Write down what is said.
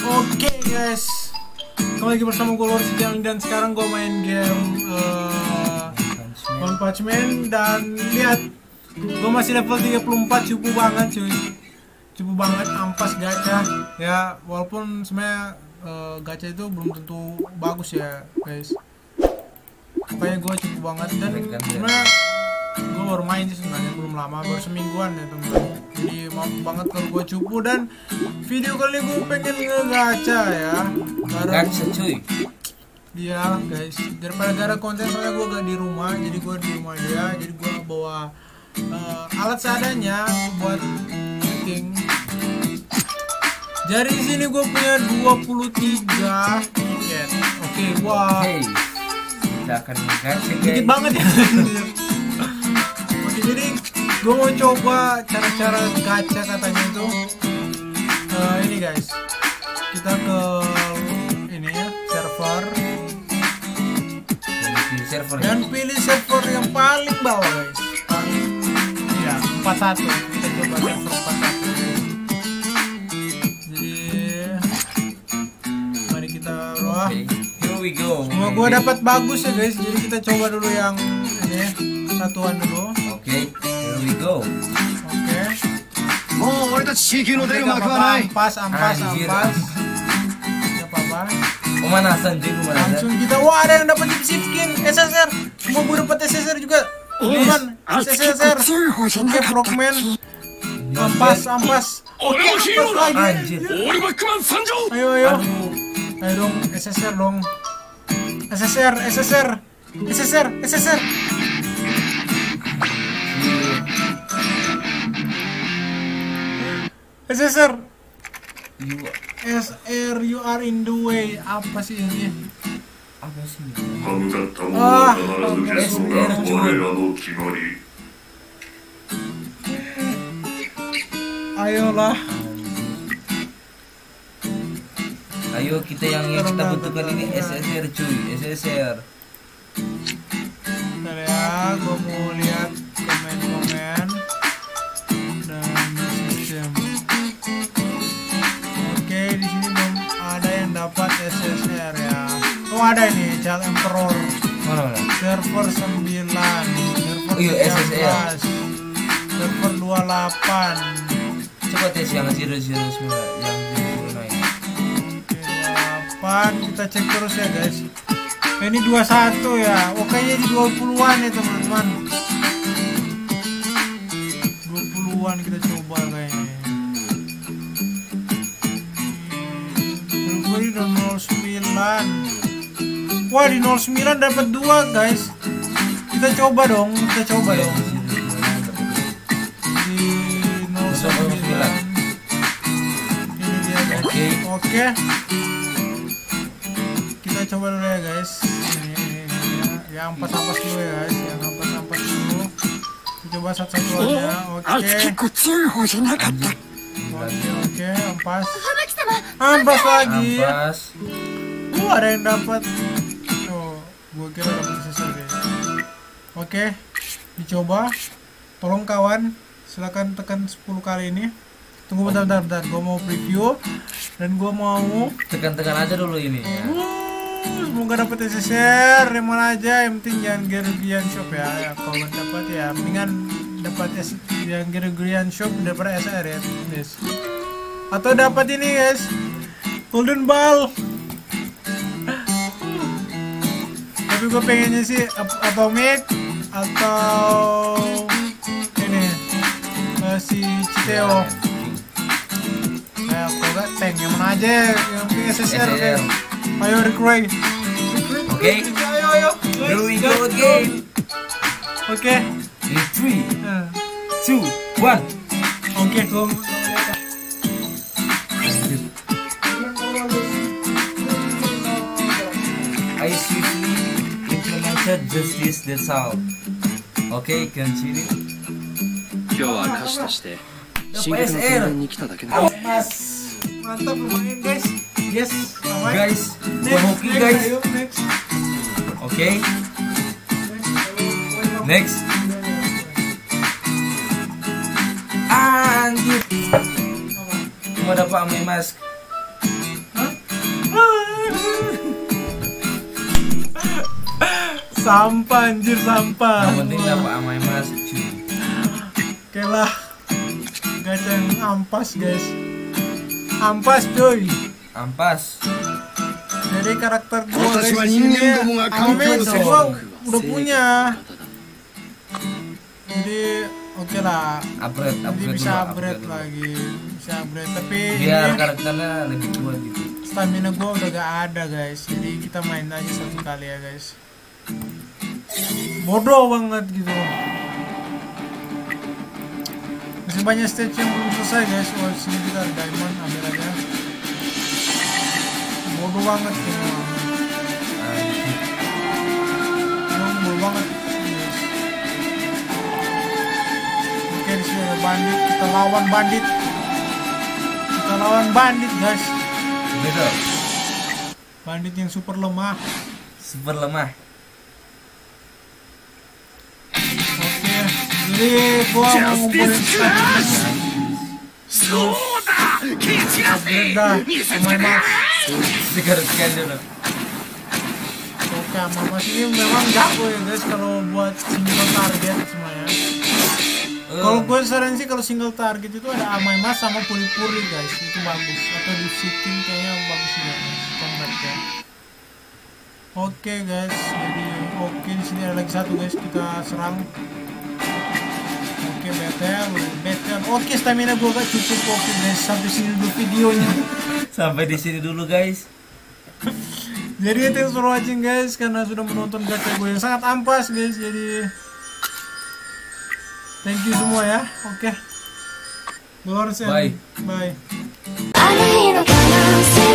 Oke guys, kembali lagi bersama gue Lord Setianing dan sekarang gue main game One Punch Man. Dan lihat, gue masih level 34, cukup banget cuy, cukup banget. Ampas gacha ya, walaupun sebenarnya gacha itu belum tentu bagus ya guys. Makanya gue cukup banget, dan sebenarnya gue baru main sih sebenarnya, belum lama, baru semingguan ya teman-teman. Jadi maaf banget kalau gue cupu, dan video kali ini gue pengen nge-gacha ya. Gacha cuy. Iya guys, daripada gara konten soalnya gue gak di rumah, jadi gue di rumah dia. Jadi gue bawa alat seadanya buat syuting. Jadi di sini gue punya 23 tiket. Oke, wah. Kita akan nge-gacha dikit banget ya. Oke, jadi gue mau coba cara-cara gacha katanya itu. Ini guys, kita ke ini ya, server, dan pilih server yang paling bawah guys, paling ya 41. Kita coba server 41. Jadi mari kita here we go. Semua gue dapat bagus ya guys, jadi kita coba dulu yang ini ya, satuan dulu. Oke, here we go. Oke. Ampas. Gak apa-apa. Pemanasan juga, pemanasan. Langsung kita, wah ada yang dapat chip skin SSR. Semua gue dapat SSR juga. Teman, SSR. Oke, Frogman. Ampas. Oke, ampas lagi. Anjir. Ayo dong, SSR dong. SSR. SSR, you are in the way. Apa sih ini? Apa sih? Ayolah. Ayo kita yang kita butuhkan ini SSR cuy, SSR. Bentar ya, gue mau lihat komen-komen dan sistem. Oke, di sini belum ada yang dapat SSR ya. Oh ada ini, Child Emperor. Mana? Server 9, server 13, server 28. Coba tes yang 009, yang 009. Oke, 28. Kita cek terus ya guys. Ini 21 ya. Oh kayaknya di 20-an ya teman-teman. 20-an kita coba kayaknya. Gue di 09. Wah di 09 dapat 2 guys. Kita coba dong. Di 09. Ini dia guys. Oke. Kita coba dulu ya guys. Ini ya, ampas dulu ya guys. Yang ampas dulu. Kita coba satu-satuannya. Oke, ampas lagi. Ada yang dapat. Oh, gua kira dapat SSR guys. Oke, dicoba. Tolong kawan, silakan tekan 10 kali ini. Tunggu bentar. Gua mau preview dan gua mau tekan aja dulu ini ya. Semoga dapat SSR, mana aja, yang penting jangan Gerugian Shop ya. Kalau nggak dapat ya mendingan dapat yang Gerugian Shop daripada SSR ya guys. Atau dapat ini guys, Golden Ball. Tapi gue pengennya sih Atomic atau ini si Citeo. Kalau nggak tank yang mana aja, yang penting SSR guys. Ayo recruit. Oke. Ayo. Here we go again. Oke. 3, 2, 1. Oke, go. I swiftly implemented justice, that's all. Okay, continue. SSR. Mantap, lumayan guys. Yes, guys. Hoki guys. Next. Okay. Next. Anjir. Cuma dapat mask. Hah? Sampah anjir, sampah. Yang penting dapat amai mas cuy. Oke lah, gacha yang ampas guys. Ampas cuy. Ampas. Jadi karakter gua guys di sini Amame gua udah punya. Jadi oke lah. Upgrade Jadi bisa dulu, upgrade dulu. lagi, bisa upgrade. Tapi Biar ini karakternya lebih kuat gitu. stamina gua udah gak ada guys. Jadi kita main aja satu kali ya guys. Bodoh banget gitu. Masih banyak stage yang belum selesai guys. Oh sini kita ada diamond, ambil aja. Bodoh banget gitu. Bodoh banget guys. Oke di sini ada bandit, kita lawan bandit. Kita lawan bandit guys. Betul. Bandit yang super lemah. Super lemah. Oke, jadi gua mau ngumpulin stamina. Upgrade dah, main mas. Sekarang dulu. Oke, sama mas ini memang jago ya guys kalau buat single target semuanya. Kalau gue saran sih kalau single target itu ada Amai Mas sama Puri-Puri guys, itu bagus. Atau di Sikin kayaknya bagus juga combatnya. Oke guys, jadi oke di sini ada lagi satu guys, kita serang. Oke betel. Oke stamina gue gak cukup. Oke guys, sampai sini dulu videonya. Sampai di sini dulu guys. Jadi thanks for watching guys, karena sudah menonton gacha gue yang sangat ampas guys. Jadi thank you semua ya. Oke. Bye. Bye. Bye.